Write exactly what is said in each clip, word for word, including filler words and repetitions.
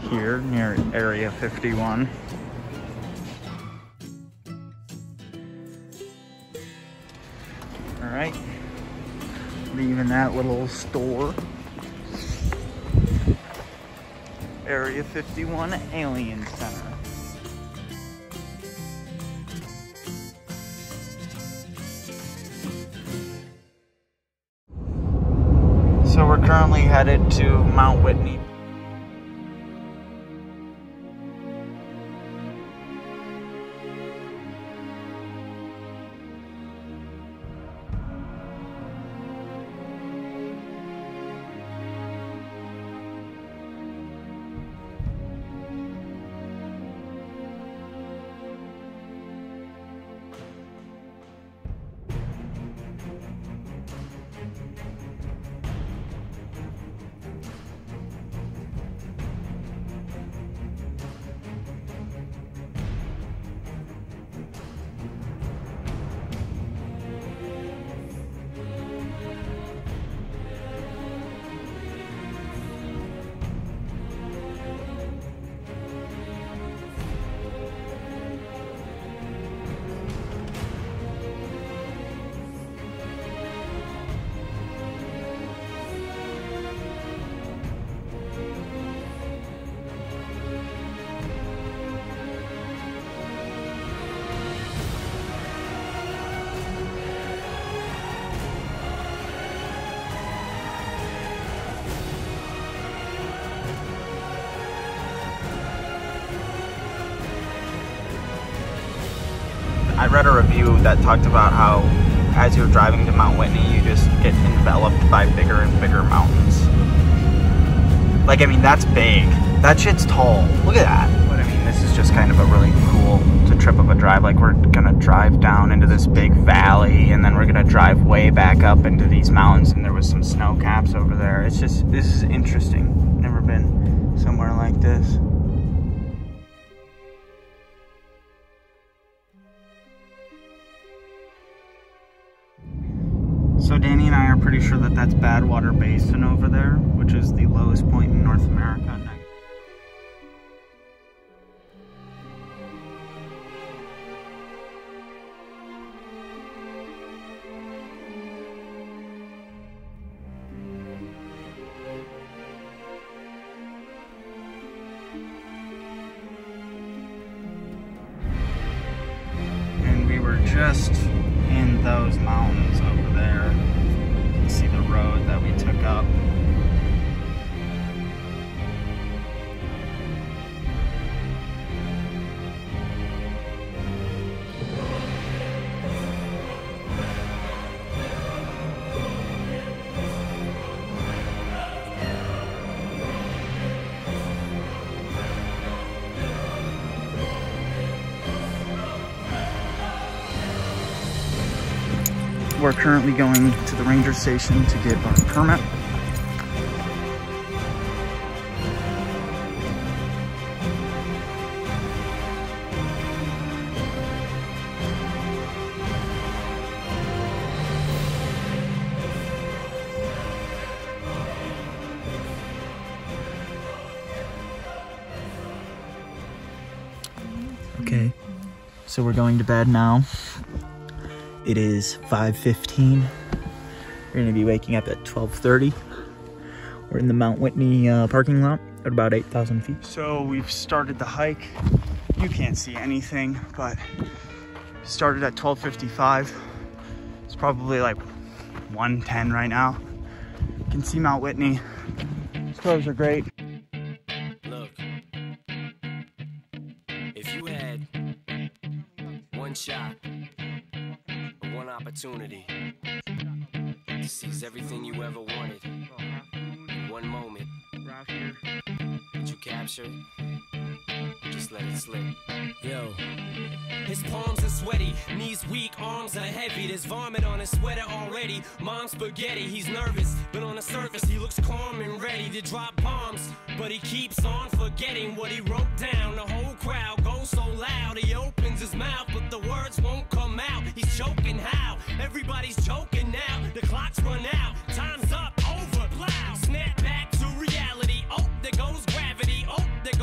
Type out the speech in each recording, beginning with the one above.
here near Area fifty-one. All right, leaving that little store. Area fifty-one Alien Center. So we're currently headed to Mount Whitney. I read a review that talked about how as you're driving to Mount Whitney, you just get enveloped by bigger and bigger mountains. Like, I mean, that's big. That shit's tall. Look at that. But I mean, this is just kind of a really cool to trip of a drive. Like, we're gonna drive down into this big valley, and then we're gonna drive way back up into these mountains, and there was some snow caps over there. It's just, this is interesting. Never been somewhere like this. So Danny and I are pretty sure that that's Badwater Basin over there, which is the lowest point in North America. And we were just in those mountains over there. You can see the road that we took up. We're currently going to the ranger station to get our permit. Okay, so we're going to bed now. It is five fifteen. We're gonna be waking up at twelve thirty. We're in the Mount Whitney uh, parking lot at about eight thousand feet. So we've started the hike. You can't see anything, but started at twelve fifty-five. It's probably like one ten right now. You can see Mount Whitney. These photos are great. Look, if you had one shot, one opportunity to seize everything you ever wanted in one moment, did you capture it? Just let it slip. Yo, his palms are sweaty, knees weak, arms are heavy. There's vomit on his sweater already. Mom's spaghetti, he's nervous, but on the surface he looks calm and ready to drop bombs. But he keeps on forgetting what he wrote down. The whole crowd goes so loud, he opens his mouth, but the words won't come out. He's choking how? Everybody's choking now. The clock's run out, time's up, over, plow. Snap back to reality. Oh, there goes gravity. Oh, there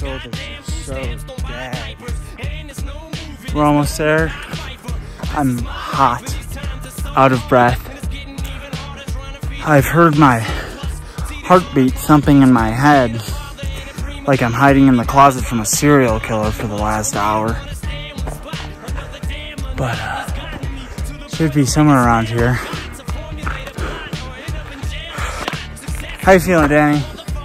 shoulders are so dead. We're almost there. I'm hot, out of breath. I've heard my heartbeat thumping in my head like I'm hiding in the closet from a serial killer for the last hour. But uh, should be somewhere around here. How you feeling, Danny?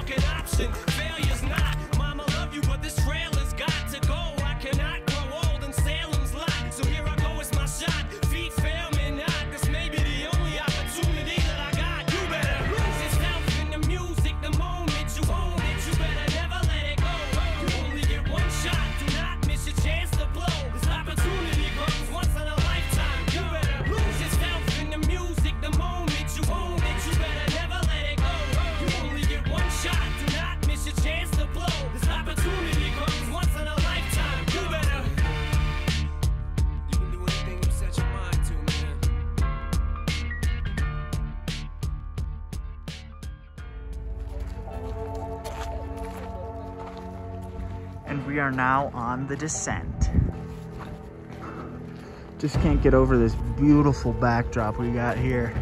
And we are now on the descent. Just can't get over this beautiful backdrop we got here.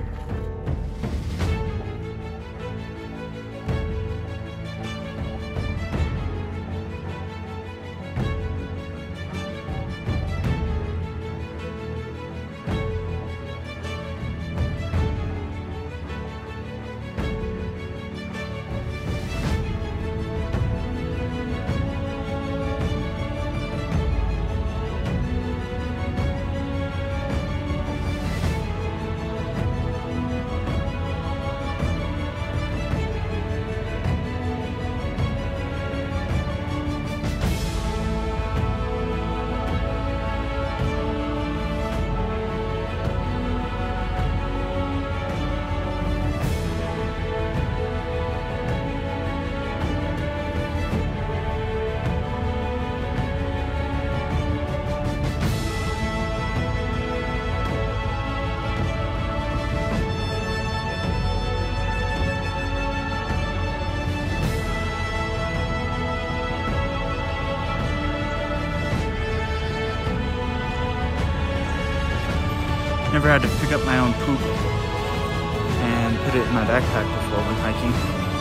Never had to pick up my own poop and put it in my backpack before when hiking.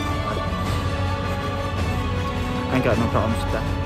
I ain't got no problems with that.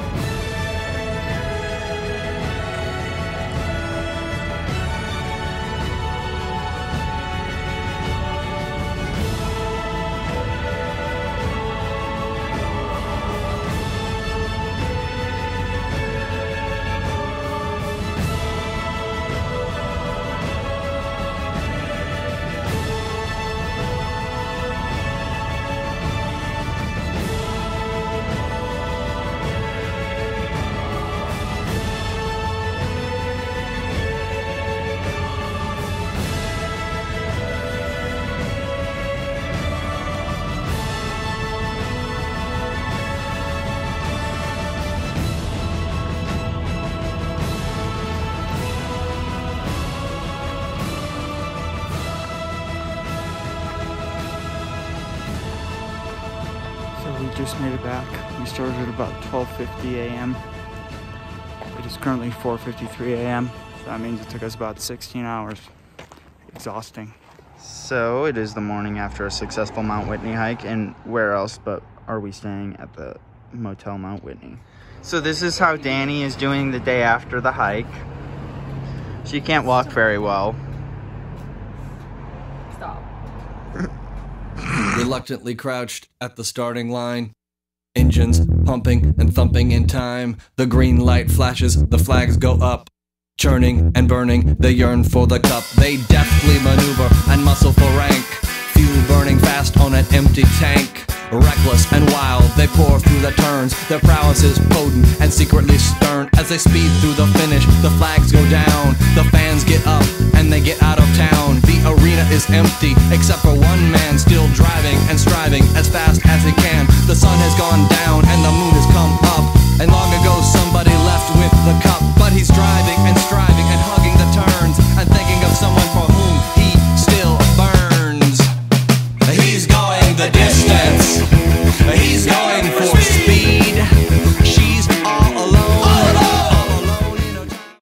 We just made it back. We started at about twelve fifty a m It is currently four fifty-three a m So that means it took us about sixteen hours. Exhausting. So it is the morning after a successful Mount Whitney hike, and where else but are we staying at the Motel Mount Whitney. So this is how Danny is doing the day after the hike. She can't walk very well. Stop. Reluctantly crouched at the starting line. Engines pumping and thumping in time. The green light flashes, the flags go up. Churning and burning, they yearn for the cup. They deftly maneuver and muscle for rank. Fuel burning fast on an empty tank. Reckless and wild, they pour through the turns. Their prowess is potent and secretly stern. As they speed through the finish, the flags go down. The fans get up and they get out of town. The arena is empty, except for one man still driving and striving as fast as he can. The sun has gone down and the moon has come up, and long ago somebody left with the cup.